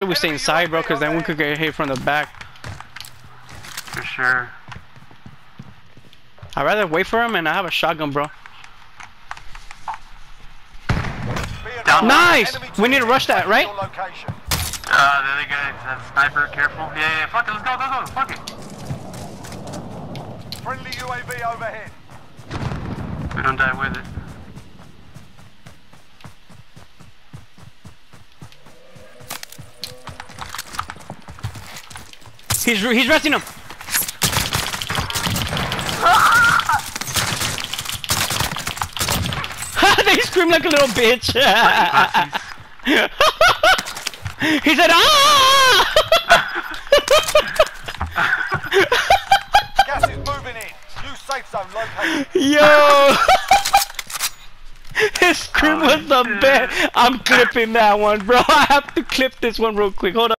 We stay inside, bro, because then we could get hit from the back. For sure. I'd rather wait for him, and I have a shotgun, bro. Down. Nice! We need to rush that, right? The other guy has sniper, careful. Yeah, fuck it, let's go, fuck it. Friendly UAV overhead. We don't die with it. He's resting him. They scream like a little bitch. He said, "Ah!" Gas is moving in. New safe zone located. Yo. His scream was the best. I'm clipping that one, bro. I have to clip this one real quick. Hold on.